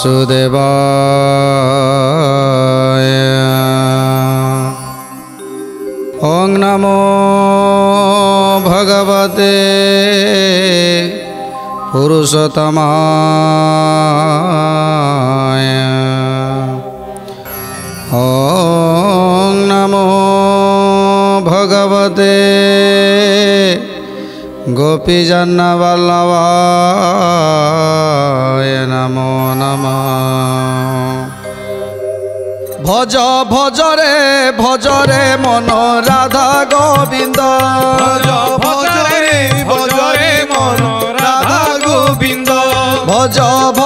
वासुदेवाय। ओं नमो भगवते पुरुषोत्तमाय। ओं नमो भगवते गोपीजनवल्लभाय नमो नमः। भज भज रे मन राधा गोविंद। भज रे मन राधा गोविंद। भज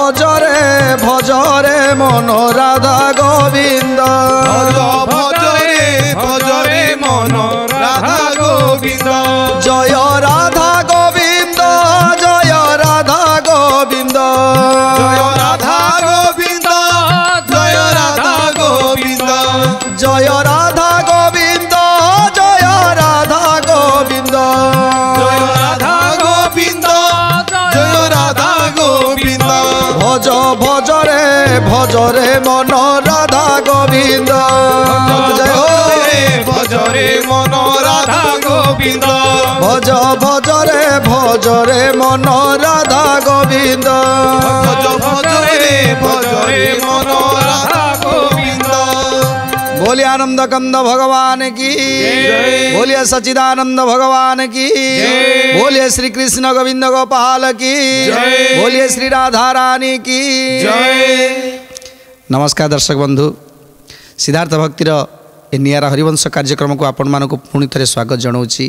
रे मन राधा गोविंद। भज रे मन राधा गोविंद। जय राधा गोविंद जय राधा गोविंद। जय राधा गोविंद जय राधा गोविंद। जय राधा गोविंद जय राधा गोविंद। जय राधा गोविंद जय राधा गोविंद। भज रे मन राधा गोविंद। भज रे मन राधा गोविंद। भज रे मन राधा गोविंद। भज रे मन राधा गोविंद। बोलिए आनंद कंद भगवान की। बोलिए सच्चिदानंद भगवान की। बोलिए श्री कृष्ण गोविंद गोपाल की। बोलिए श्री राधा रानी की। नमस्कार दर्शक बंधु, सिद्धार्थ भक्तिर ए नियारा हरिवंश कार्यक्रम को आपण मानक पुणी थे स्वागत जनाऊँगी।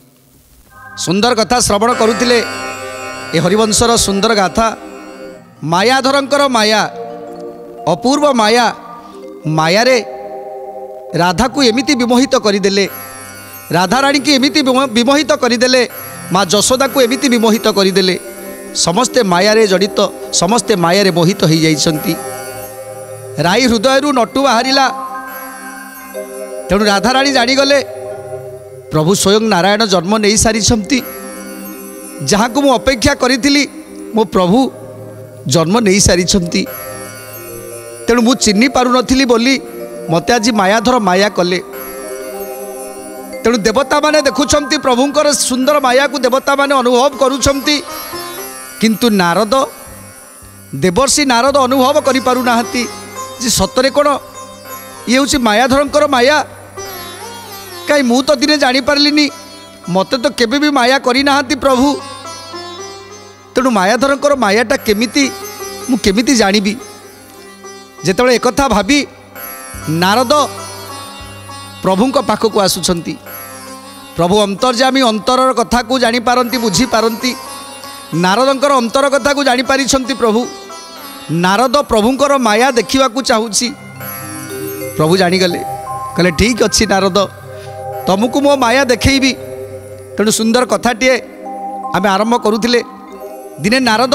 सुंदर कथा श्रवण करुले ए हरिवंशर सुंदर गाथा। मायाधरंकर माया, अपूर्व माया। माया रे राधा को एमिति विमोहित करदेले, राधा रानी की एमिति विमोहित करदेले, माँ जशोदा को एमिति विमोहित करदेले। समस्ते माया रे जड़ित, समस्ते माया रे मोहित हो जाइछंती। राई हृदय नटु बाहरिला। तेणु राधा रानी जानीगले प्रभु स्वयं नारायण जन्म नहीं सारी। जहाँ को मु अपेक्षा करी मो प्रभु जन्म नहीं सारी। तेणु मु चिन्ह पारु नथिली बोली मते आज मायाधर माया कले। तेणु देवता माने देखुछंती प्रभुंकर सुंदर माया को देवता माने अनुभव करुछंती, किंतु नारद देवर्षि नारद अनुभव करि पारु नाहंती जे सतरे कोन ये हूँ मायाधरंकर माया। कहीं मु तो दिने जानी पारलिनी, मते तो केबे भी माया करी नाहंती प्रभु। तेणु मायाधरंकर मायाटा केमिति मु केमिति जानिबी। जेतेबेले एकथा भाबी नारद प्रभुंक पाखक आसुछंती। प्रभु अंतर्जामी अंतरर कथा को जानी पारंती, बुझी पारंती। नारदंकर अंतर कथा को जानी पारिछंती प्रभु। नारद प्रभुंकर माया देखिबा को चाहूछि। प्रभु जानीगले, कहले ठीक अच्छी नारद, तुमको मो माया देखैबी। तेणु सुंदर कथाटीए आमे आरंभ करुथिले। दिने नारद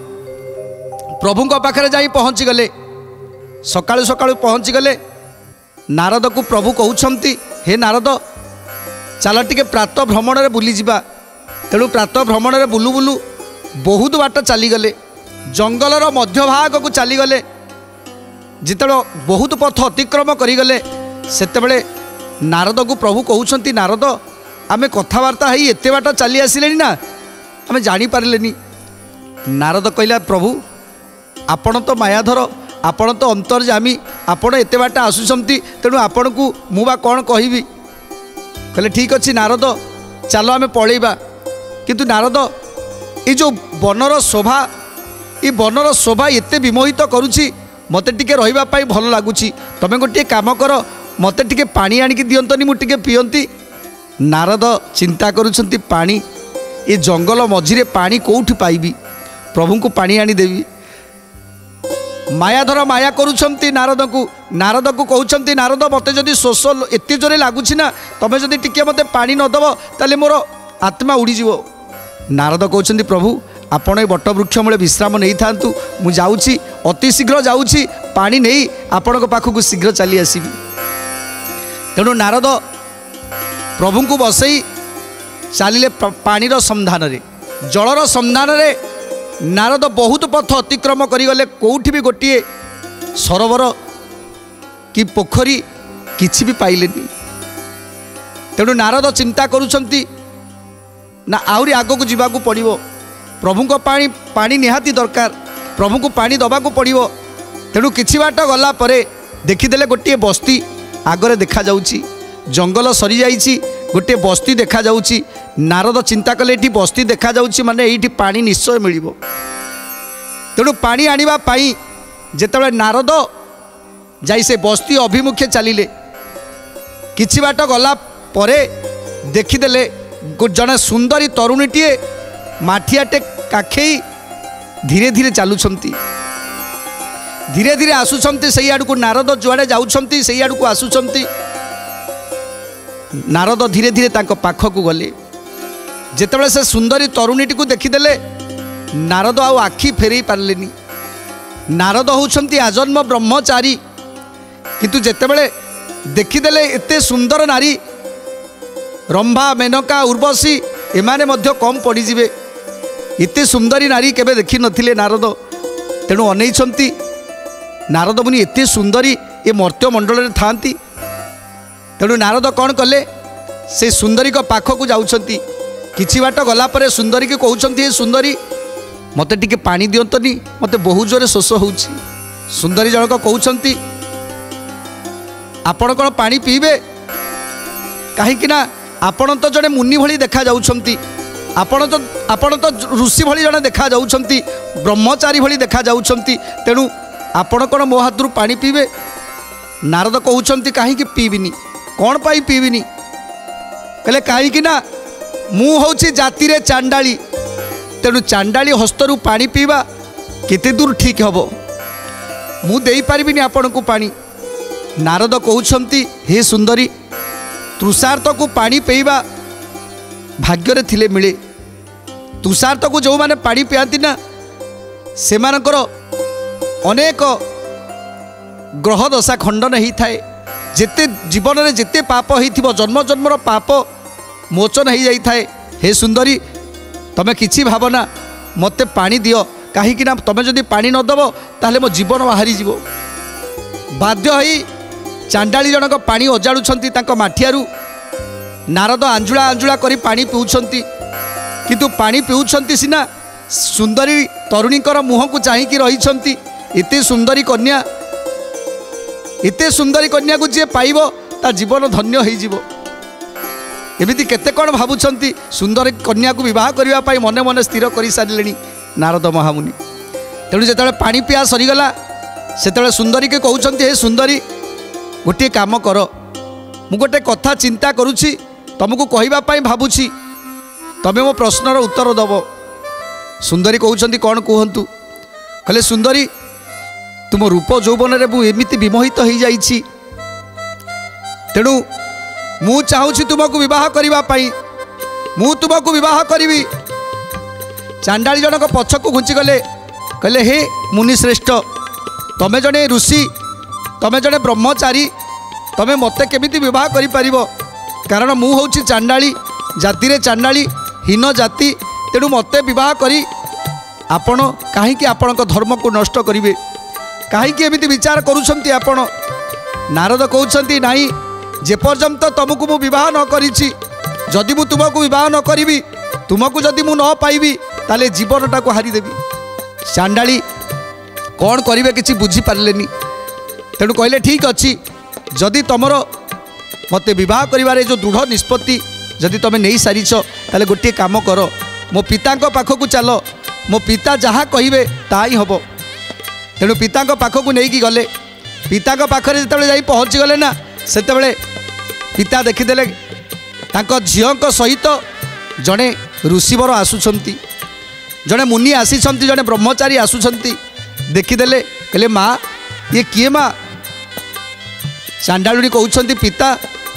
प्रभुंक पाखरे जाई पहुँची गले। सकाळु सकाळु पहुँची गले। नारद को प्रभु कहउछंती, हे नारद चल टिके प्रातः भ्रमण रे बुली जिबा। तेणु प्रातः भ्रमण रे बुलू बुलू बहुत बाट चलीगले। जंगलर मध्य भाग को चलीगले। जितेबले बहुत पथ अतिक्रम करिगले सेतेबले नारद को प्रभु कहउछंती, नारद आमे कथबार्ता है एते बाट चली आसिलेनी ना, आमे जानी पारलेनी। नारद कहला, प्रभु आपण तो मायाधर, आपण तो अंतर्जामी, आपण एते बाट आसुछंती, तेणु आपण को मुबा कौन कहबी। कहले ठीक अच्छी नारद चलो आमे पळेबा। किंतु नारद ये जो बनर शोभा, ये बनर शोभा एते विमोहित करुछि, मते टिके रहिबा पाई भल लागुछि। तमे गोटे काम कर, मते टिके पानी आनिक दियंतनी, मु टिके पियंती। नारद चिंता करुछंती, पानी ये जंगल मझिरे पानी कोउठी पाइबी, प्रभु को पानी आनी देवी। मायाधर माया करुछंती नारद को कहउछंती, नारद मते जदि शोष एते जोरे लागुछि ना, तमे जदि टिके मते पानी न दबो ताले मोर आत्मा उड़ी जीवो। नारद कहउछंती, प्रभु आपण ए बट वृक्ष मूले विश्राम नहीं थांतु, मु जाउछि, अति शीघ्र जाउछि, पानी नहीं आपण पाखक शीघ्र चली आसीबी। तेणु नारद प्रभु को बसई चलिले पानीर संधान रे, जलर संधान रे नारद बहुत पथ अतिक्रम करिगले कोठी भी गोटे सरोवर कि पोखरी किछि भी पाइलेनी। तेणु नारद चिंता करुछंती ना आउरी आगो को जीवाकू पड़िबो, प्रभु को पानी निहाती दरकार, प्रभु को पानी दबाकू पड़िबो। तेणु किछि बाट गला परे देखिदेले गोटे बस्ती आगरे देखा जाउची, जंगल सरी जाइछि, गोटे बस्ती देखा जाउची। नारद चिंता कले एठी बस्ती देखा जाउची माने एठी पानी निश्चय मिलिबो। तेणु पानी आनिबा पाई जेतेबेले नारद जाई से बस्ती अभिमुखे चलिले, किछि बाट गला परे देखिदेले जड़े सुंदरी तरुणीटीए माठियाटे काखेई धीरे धीरे चलुछंती, धीरे धीरे आसुछंती सेई आडू को। नारद जुआड़े जाउछंती सेई आडू को आसुछंती। नारद धीरे धीरे तांको पाखकू गले। जेतेबेले से सुंदरी तरुणीटी को देखिदेले नारद आउ आखि फेरई पारलेनी। नारद होउछंती आजन्म ब्रह्मचारी, किंतु जेतेबेले देखिदेले एते सुंदर नारी रंभा मेनका उर्वशी एमाने मध्य कम पड़ीजिबे, एते सुंदरी नारी केबे देखि नथिले नारद। तेणु अनैछंती नारद मुनि एते सुंदरी ए मर्त्य मंडल रे थांती। तेणु नारद कौन कले से सुंदरी को पाखकू जाउछंती। किछि बाट गला परे सुंदरी के कहउछंती, हे सुंदरी मते टिके पानी दियंतनी, मते बहुत जोरे शोष होउछि। सुंदरी जनक कहउछंती आपण कोन पानी पीबे, काहेकि ना आपण तो जड़े मुनि भली देखा जाउछंती, आपण तो ऋषि भली जड़े देखा जाउछंती, ब्रह्मचारी भली देखा जाउछंती। तेणु आपण कोन मो हाथरू पानी पीबे। नारद कहउछंती काहेकि पीबिनी, कौन पाई पीबिनी, कहले काहेकि ना मु होउछि जाति रे चांडाली। तेणु चांडाली हस्तरू पानी पीबा केते दूर ठीक हबो, मु देई पारिबिनी आपण को पानी। नारद कहउछंती हे सुंदरी तृषार्थ को पानी पीवा भाग्य थिले मिले। तृषार्थ को जो माने पानी पियांती ना से मानकर अनेक ग्रह दशा खंडन ही थाए। जेते जीवन में जेते पाप होइथिबो जन्म जन्मर पाप मोचन हो जाई थाए। हे सुंदरी तमे किछि भावना मते पानी दियो, काहेकि ना तमे जदि पानी न दबो ताले मो जीवन बाहरी जीवो। बाध्य होई चांडाली जनक पानी अजाड़ुछंती तांको माठियारू। नारद आंजुला आंजुला करी पानी पिउछंती, किंतु पानी पिउछंती सिना सुंदरी तरुणीकर मुह को चाहिकी रहिछंती। एते सुंदरी कन्या, एते सुंदरी कन्या को जे पाइबो ता जीवन धन्य होई जीवो। एमिति केते कोन भाबुछंती सुंदर कन्या को विवाह करिवा पाई मने मने स्थिर करि सारिलेनी नारद महामुनि। तेणु जेतेबेले पानी पिया सरीगला सेतेबेले सुंदरी के कहउछंती, हे सुंदरी गोटे काम कर, मु गोटे कथा चिंता करुछि, तुमको कहवा पाई भाबुछि, तमे मो प्रश्नर उत्तर दब। सुंदरी कहउछंती कौन कहंतु, कहले सुंदरी तुम रूप यौवन रे मु एमिति विमोहित हो जाइछि, तेणु मु चाहूछि तुमको विवाह करिवा पाई, मु तुमको विवाह करिवि। चांडाली जनक पछकू घुंची गले, कहले हे मुनि श्रेष्ठ तमे जने ऋषि, तमे जने ब्रह्मचारी, तमे मते केमिति विवाह करि परिबो, कारण मु होउछि चांडाली जाति रे चांडाली हीन जाति। तेणु मते विवाह करी आपण काहेकि आपणक धर्म को नष्ट करिवे, काहेकि एमिति विचार करूछंती आपण। नारद कहउछंती नाही, जे पर्यंत तुमको मु विवाह न करिछि, जदि मु तुमको विवाह न करिवि, तुमको जदि मु न पाइबि ताले जीवनटा को हारि देबि। चांडाली कौन करिवे किछि बुझी पारलेनी। तेणु कहले ठीक अच्छी, जदि तुमर मते विवाह करिवारे जो दृढ़ निष्पत्ति जदि तुम नहीं सारीच ताले गोटे काम कर, मो पिता पाखक चल, मो पिता जहाँ कहिबे ता ही हम। तेणु पिता पाखक नहीं कि गले। पिता पाखरे जिते जाई पहुँची गले ना, सेतेबेले पिता देखिदेले तांको झीओं सहित जड़े ऋषिवर आसुछंती, जड़े मुनि आसीछंती, जड़े ब्रह्मचारी आसुछंती। देखिदेले कहले माँ ये किए माँ। चांडालुनी कहउछंती पिता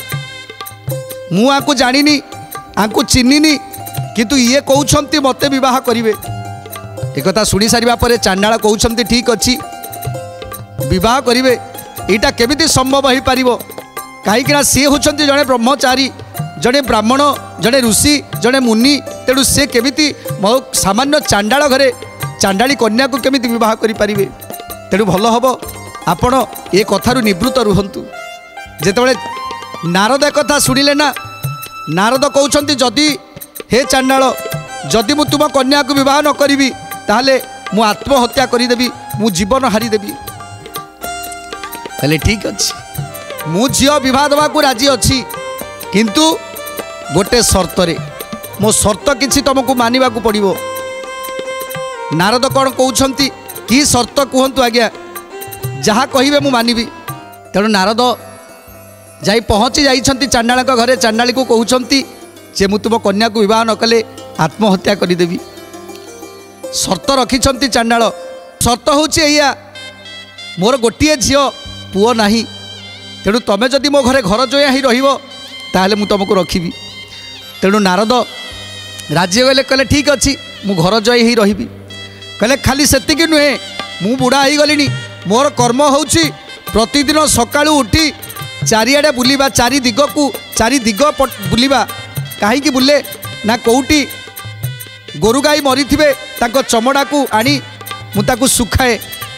मु आकु जानिनी, आकु चिन्हिनी, किंतु ये कहउछंती मते विवाह करिवे। एक कथा सुनी सारिबा परे चांडाल कहउछंती ठीक अच्छी विवाह करिवे। एटा केमिति संभव हो पारिबो, काहेकि ना सी होछंती जड़े ब्रह्मचारी, जड़े ब्राह्मण, जड़े ऋषि, जड़े मुनि। तेणु से केमिति सामान्य चांडाल घरे चांडाली कन्या को केमिति विवाह करि परिबे। तेणु भल हम आपण ए कथारू निवृत्त रुहंतु। जेतेबेले नारद कथा शुणिले ना, नारद कहउछंती जदि हे चांडाल जदि मु तुम कन्या को विवाह न करी ताहले मु आत्महत्या करिदेवी, मु जीवन हारिदेवी। कहले ठीक अच्छे मु झील विवाह देवा को राजी अच्छी, किंतु गोटे शर्त रे, मो शर्त किसी तुमको मानिबा को पड़िबो। नारद कौन कहउछंती कि शर्त कहतु आज्ञा, जहाँ कहिबे मु मानिबी। तेणु नारद जाई पहुँची जाइछंती चांडाल घरे। चांडाली को कहउछंती जे मु तुम कन्या को विवाह न कले आत्महत्या करिदेवी। शर्त रखिछंती चांडाल। शर्त होची एया, मोर गोटिए झियो पुओ नाही, तेणु तमे जदि मो घरे घर जोया ही रहिबो ताहले मु तुमको रखिबी। तेणु नारद राजी गले, कहले ठीक अच्छी मु घर जय ही रही। कहले खाली सेतिकी नुहे, मु बुढ़ा हो गलिनी, मोर कर्म होउची प्रतिदिन सकाळू उठी चारिआडे बुलिबा, चारि दिग बुलिबा। काहीकि बुले ना कोउटी गोरु गाई मरी थिबे ताको चमड़ा को आनी मु ताको सुखाए।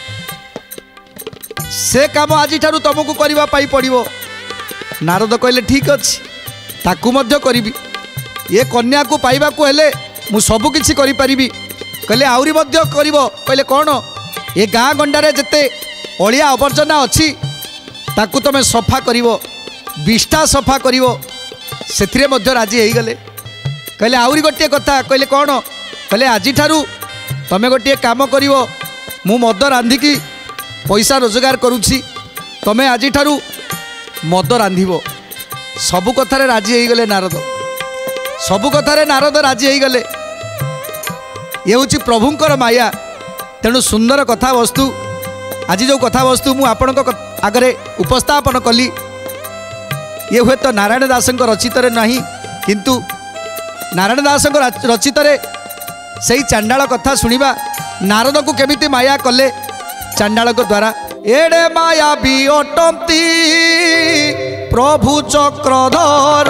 से काम आज ठारू तुमको करबा पाई पड़िबो। नारद कहले ठीक अच्छी ताकू मध्य करिबी। ये कन्या को पाइबा को हेले मु सबु किछि करि परिबी। कहले आउरी मध्य करिवो। कहले कौन? ये गाँ गंडारे जेते अलिया आवर्जना अच्छी ताकू तमे सफा करिवो, विष्ठा सफा करिवो। सेथिरे मध्य राजी हो गले। कहले आउरी गोटे कथा। कहले कौन? कहले आज ठारू तमे गोटे काम करिवो, मु मद रांधिकी पैसा रोजगार करुछि, तमे आज ठारू मद रांधिबो। सबु कथारे राजी हो गले नारद। सबु कथारे नारद राजी हो गले। ये हूँ प्रभुंकर माया। तेणु सुंदर कथा वस्तु आज जो कथा वस्तु मु आपण आगरे उपस्थापन कली, ये हुए तो नारायण दास रचित नहीं, किंतु नारायण दास रचित से चांडाल कथा शुणा। नारद को केमिति माया कले चांडाल द्वारा। एड़े माया भी अटंती प्रभु चक्रधर,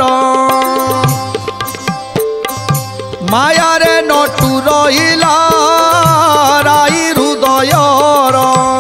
माया रे नटु रहिला राई हृदयर।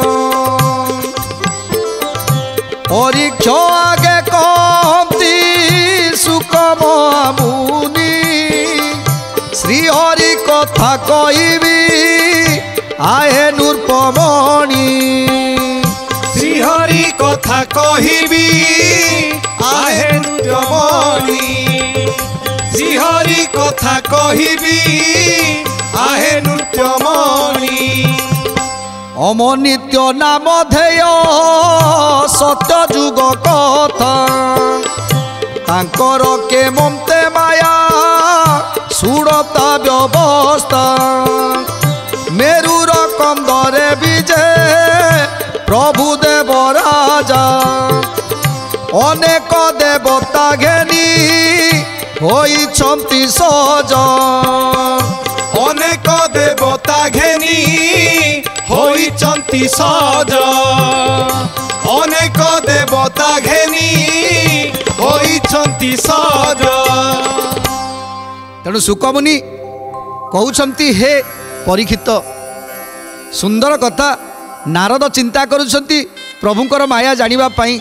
परीक्ष आगे कहती सुकम मुनि, श्रीहरि कथा कहबी आहे नृपमणि। श्रीहरि कथा कहबी आहे नृपमणि। श्रीहरि कथा कहबी आहे नृत्यमणि। अमनित्य नाम धेय सत्य जुग कथा, तांकर के ममते माया सुरता व्यवस्था। मेरुर कंदरे विजे प्रभु देव राजा, अनेक देवता घेनी होइछंती सजा। अनेक देवता घेनी होइछंती सजा। अनेक देवता घेनी होइछंती सजा। तेणु सुकमुनि कहउछंती हे परीक्षित, सुंदर कथा। नारद चिंता करुछंती प्रभुंकर माया जानिबा पाई।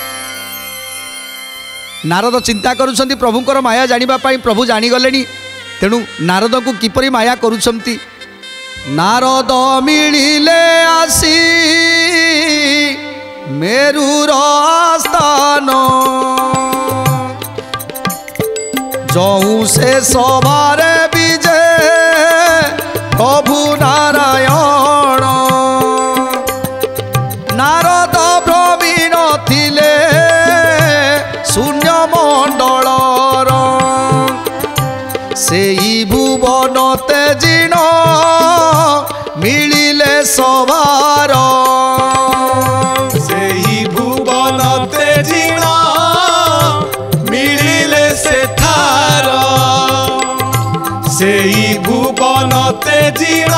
नारद चिंता करुछंती प्रभुंकर माया जानिबा पाई। प्रभु जानी गलेनी, तेणु नारद को किपरि माया करुछंती। नारद मिलिले आसी मेरुर स्थान, जहु से सभारे विजे प्रभु नारायण। नारद भ्रमीण थिले शून्य मंडलर, सेई भुवन तेजिण मिलिले सभार। सेई भुवन तेजिण मिलिले सेठार। सेई भुवन तेजिण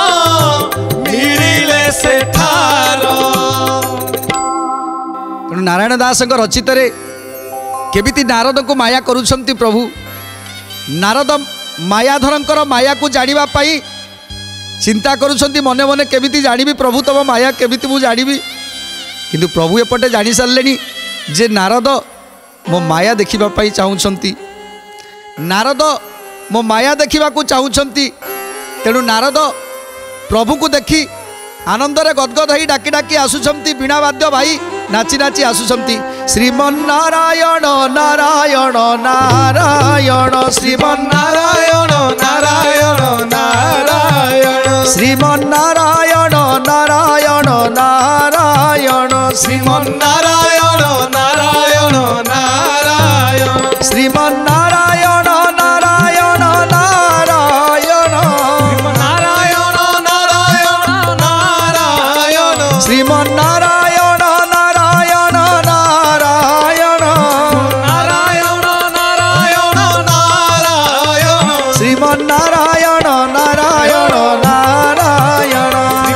मिलिले सेठार। तेणु नारायण दास रचित केमिति नारद को माया करुछंती प्रभु। नारद मायाधरंकर माया को जानिबा पाई चिंता करुछंती मने मने केमिति जानिबी प्रभु तम माया केमिति मु जानिबी किंतु प्रभु एपटे जानी सारलेनी जे नारद मो माया देखिबा पई चाहुछंती नारद मो माया देखिबा को चाहुछंती तेणु नारद प्रभु को देखी आनंदरे गदगद होई डाकी डाकी आसुछंती बीणा वाद्य भाई नाची नाची आसुछंती श्रीमन्नारायण नारायण नारायण श्रीमन्नारायण नारायण नारायण श्रीमन्नारायण नारायण नारायण श्रीमन्नारायण नारायण नारायण श्रीमन्नारायण नारायण नारायण श्रीमन्नारायण नारायण नारायण श्रीमन्नारायण नारायण नारायण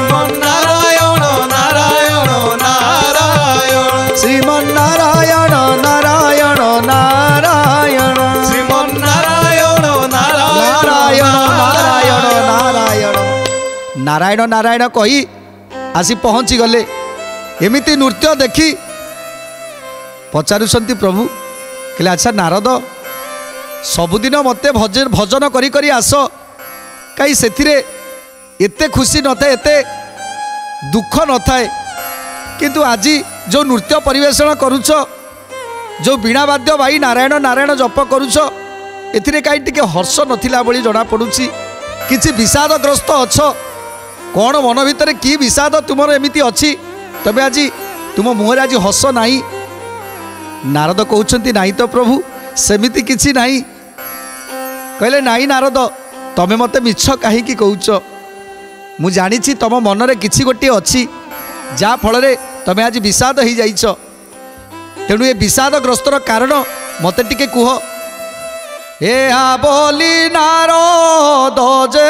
श्रीमन्नारायण नारायण नारायण श्रीमन्नारायण नारायण नारायण नारायण नारायण नारायण कही आसी पहुँची गले एमिति नृत्य देखी पचारुछंती प्रभु कहले अच्छा नारद सबुदिन मते भजन करी करी आस कहीं से एते खुशी न थाए एते दुख न थाए किंतु आज जो नृत्य परिवेषण करुछ जो बीणा वाद्य भाई नारायण नारायण जप करुछ एथिरे कहीं टिके हर्ष नथिला भली जना पड़ुछि किछि विषादग्रस्त अछ कौन मन भितर कि विषाद तुमर एमिति अच्छी तबे आज तुम मुहरे आज हस नाही नारद कहउछंती नाही तो प्रभु सेमिति किछि नाही कहले नाही नारद तमे मते मिछ काहे कि कहउछ मु जानिछि तम मनरे किछि गोटे अच्छी जा फल रे तमे आज विषाद हो जाइछ तेणु ए विषादग्रस्तर कारण मते टिके कुह ए बोली नारद जे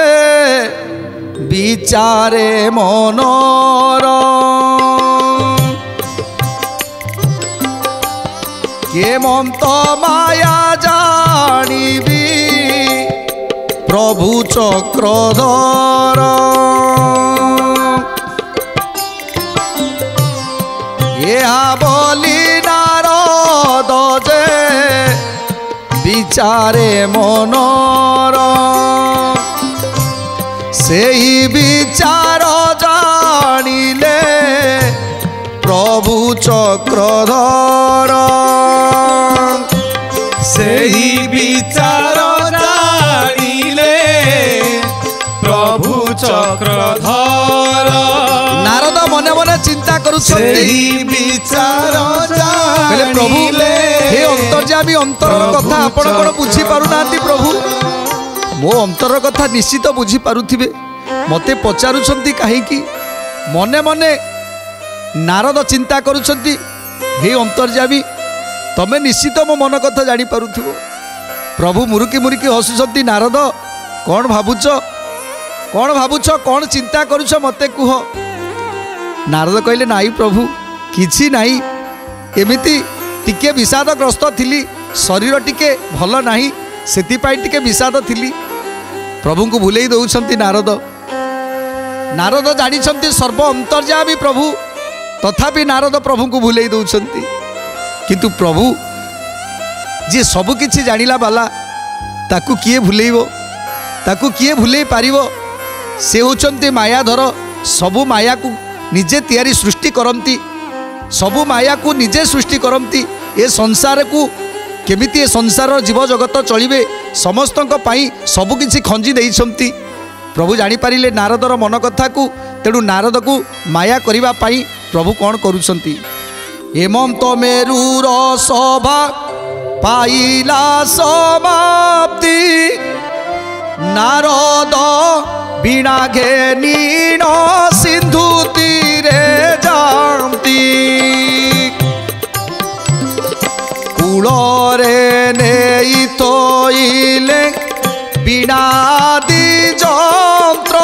विचारे मनर के मत माया जानिबी प्रभु चक्रधर या बोली नारद जे विचारे मनर सेही विचार जानिले प्रभु चक्रधर सेही विचार जानिले प्रभु चक्रधर नारद मने मने चिंता करुछंती सेही विचार कहले प्रभु हे अंतर्यामी अंतर कथा आपण कोन बुझी पारुनांती प्रभु मो अंतर कथा निश्चित बुझी पारुथिबे मते पचारुछंती काहेकि मने मने नारद चिंता करुछंती हे अंतर्यामी तमे निश्चित मो मन कथा जानी पारुथिबो प्रभु मुरुकी मुरुकी हसुछंती नारद कौन भाबुछ कौन चिंता करुछ मते कुह नारद कहले नाई प्रभु किछि नाई एमिति टिके विषादग्रस्त थिली शरीर टिके भल नाही सेतिपाई टिके विषाद थिली प्रभु को भूलेई दौछंती नारद नारद जानिछंती सर्व अंतर्यामी प्रभु तथापि नारद प्रभु को भूलेई दौछंती किंतु प्रभु जे सब किछि जानिला बाला ताकू किए भूलेइबो ताकू किए भूलेई पारिबो से होचंती मायाधर सबु माया को निजे तैयारी सृष्टि करती सबु माया को निजे सृष्टि करती ए संसार को केमिति ए संसार जीव जगत चलिबे समस्तक पाई सबु किछि खंजी देइछंती प्रभु जानी पारिले नारदर मन कथा को तेणु नारद को माया करिबा पाई प्रभु कौन करुछंती हेमंत मेरुर सभा पाइला समाप्ति नारद बीणा घेनीण सिंधु तीरे जाती कूलरे नेई तोइले बीणादि जंत्र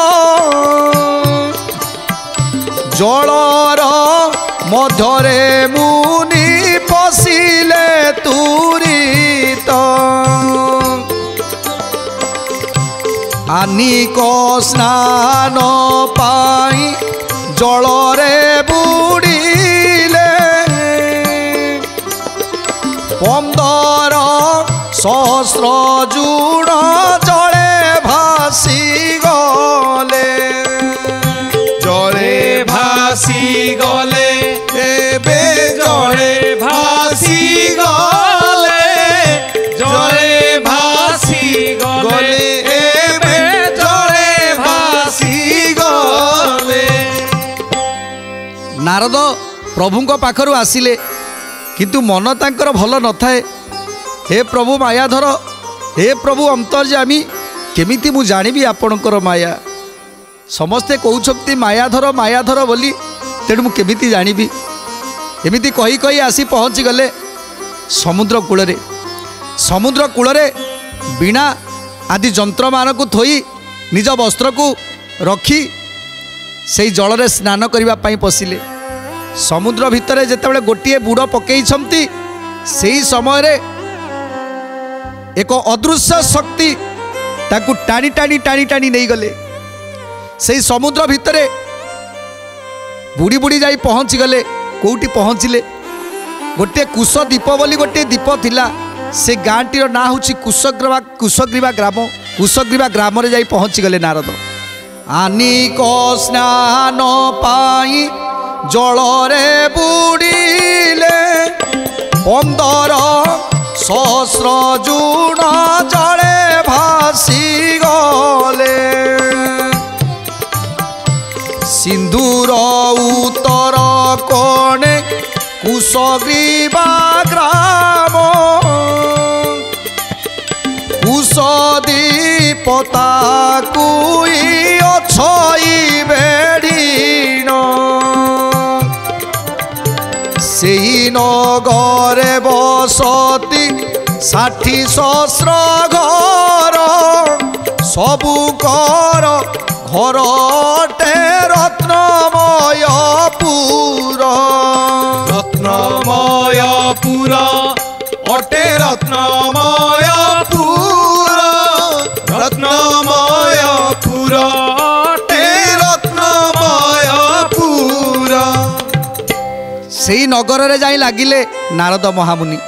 जलर मध्यरे मुनि पशिले तुरीत आनिक स्नान पाई जलरे बुड़िले 15,000 जुड़ जले भासी गले जले भासी गले एबे जले भासी गले जले भासी गले एबे जले भासी गले। नारद प्रभुଙ୍କ पाखରୁ ଆସିଲେ किंतु मन तांकर भल न थाए। हे प्रभु मायाधर हे प्रभु अंतर्यामी केमिति मु जानिबी आपणकर माया समस्ते कहउछंती मायाधर मायाधर बोली तेणु मु केमिति जानिबी। एमिति कही कही आसी पहुँची गले समुद्र कूल। समुद्र कूल बीणा आदि जंत्र मानक थोई निज वस्त्र को रखी से जल में स्नान करने पशिले। समुद्र भितर जितेबाला गोटे बुड़ पकई से समय एक अदृश्य शक्ति ताकू टाणी टाणी टाणी टाणी नहीं गले। से समुद्र भितर बुड़ी बुड़ी जाई पहुँची गले। कौटी पहुँचले गोटे कुशद्वीप बोली गोटे द्वीप थिला। से गाँटी ना हूँ कुशग्रीवा ग्राम। कुशग्रीवा ग्राम रे जाई पहुँची गले नारद। आनिक स्नान पाई जलरे बुड़िले 15,000 जुड़ जले भासी गले। सिंधुर उत्तर कोणे कुशग्रीवा ग्राम कुशद्वीप ताकुई अछई बेढ़ीन सेई नगरे बसती 60,000 घर सबु कर घरटे रत्नमयपुर रत्नमयपुर अटे रत्नमयपुर रत्नमयपुर अटे रत्नमयपुर। सेई नगर रे जाई लागिले नारद महामुनि।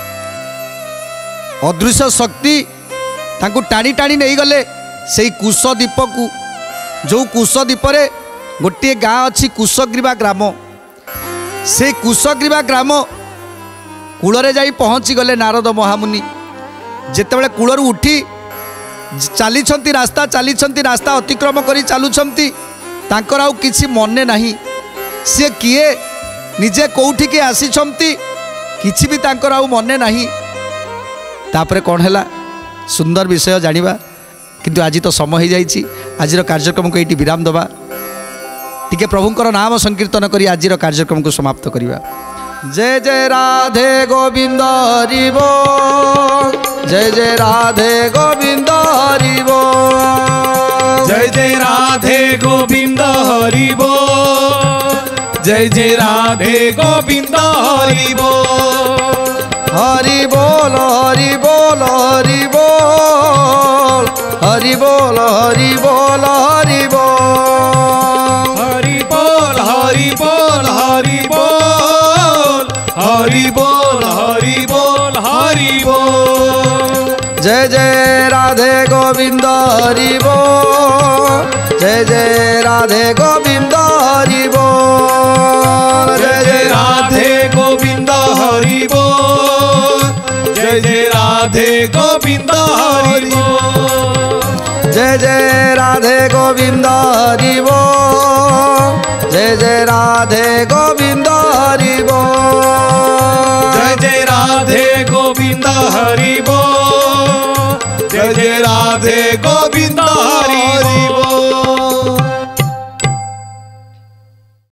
अदृश्य शक्ति तांकु टाणी टाणी नहीं गले सेई कुशद्वीप को। जो कुशद्वीप रे गोटे गाँ अच्छी कुशग्रीवा ग्राम। से कुशग्रीवा ग्राम कूल जाई पहुँची गले नारद महामुनि। जेतेबेले कूलरू उठी चली रास्ता अतिक्रम करी चलुछंती तांकर आउ किछि मने नाही। से किए निजे कोउठी के आसीछंती किछि भी तांकर आउ मने नाही। तापरे कौन हैला सुंदर विषय जानिबा किंतु आज तो समय हो जाइए। आज कार्यक्रम को ये विराम दबा टिके प्रभुंकर नाम संकीर्तन करी आज कार्यक्रम को समाप्त करिबा। जय जय राधे गोविंद हरि बोल जय जय राधे गोविंद हरि बोल जय जय राधे गोविंद हरि बोल जय जय राधे गोविंद हरि बोल हरि बोल हरि बोल हरि बोल हरि बोल हरि बोल हरि बोल हरि बोल हरि बोल हरि बोल हरि बोल हरि बोल हरि बोल। जय जय राधे गोविंद हरि बोल जय जय राधे गोविंद हरि बोल जय जय राधे गोविंद हरि बोल जय जय राधे गोविंद हरि बोल जय जय राधे गोविंद हरि बोल जय जय राधे गोविंद हरि बोल जय जय राधे गोविंद हरि बोल जय जय राधे गोविंद